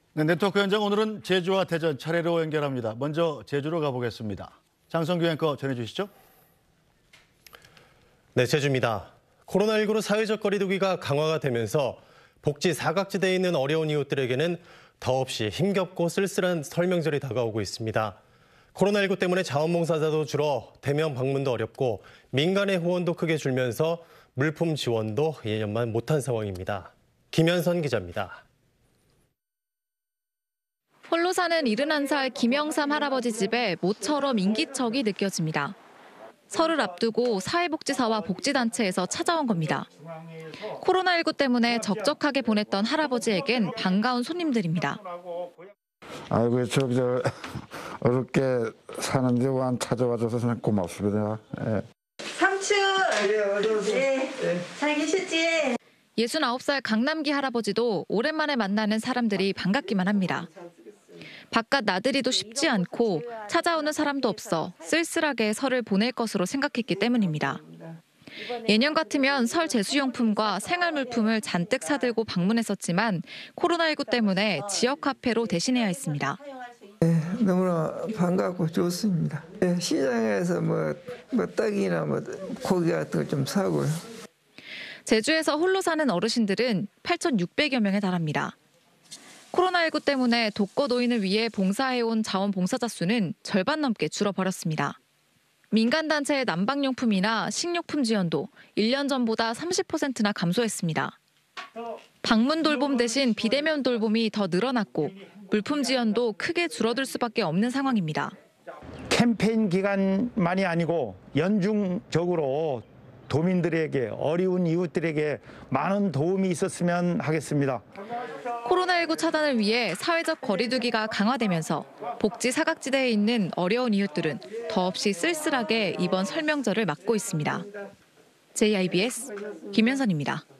네, 네트워크 현장 오늘은 제주와 대전 차례로 연결합니다. 먼저 제주로 가보겠습니다. 장성규 앵커 전해주시죠. 네, 제주입니다. 코로나19로 사회적 거리 두기가 강화가 되면서 복지 사각지대에 있는 어려운 이웃들에게는 더없이 힘겹고 쓸쓸한 설명절이 다가오고 있습니다. 코로나19 때문에 자원봉사자도 줄어 대면 방문도 어렵고 민간의 후원도 크게 줄면서 물품 지원도 예년만 못한 상황입니다. 김현선 기자입니다. 홀로 사는 71살 김영삼 할아버지 집에 모처럼 인기척이 느껴집니다. 설을 앞두고 사회복지사와 복지단체에서 찾아온 겁니다. 코로나19 때문에 적적하게 보냈던 할아버지에겐 반가운 손님들입니다. 아이고, 저 어렵게 사는데 완 찾아와줘서 고맙습니다. 예. 삼촌! 네, 잘 계셨지? 69살 강남기 할아버지도 오랜만에 만나는 사람들이 반갑기만 합니다. 바깥 나들이도 쉽지 않고 찾아오는 사람도 없어 쓸쓸하게 설을 보낼 것으로 생각했기 때문입니다. 예년 같으면 설 제수용품과 생활물품을 잔뜩 사들고 방문했었지만 코로나19 때문에 지역 카페로 대신해야 했습니다. 네, 너무나 반갑고 좋습니다. 네, 시장에서 뭐 떡이나 고기 같은 거 좀 사고요. 제주에서 홀로 사는 어르신들은 8,600여 명에 달합니다. 코로나19 때문에 독거 노인을 위해 봉사해온 자원봉사자 수는 절반 넘게 줄어버렸습니다. 민간단체의 난방용품이나 식료품 지원도 1년 전보다 30%나 감소했습니다. 방문 돌봄 대신 비대면 돌봄이 더 늘어났고 물품 지원도 크게 줄어들 수밖에 없는 상황입니다. 캠페인 기간만이 아니고 연중적으로 도민들에게, 어려운 이웃들에게 많은 도움이 있었으면 하겠습니다. 코로나19 차단을 위해 사회적 거리 두기가 강화되면서 복지 사각지대에 있는 어려운 이웃들은 더없이 쓸쓸하게 이번 설명절을 맞고 있습니다. JIBS 김현선입니다.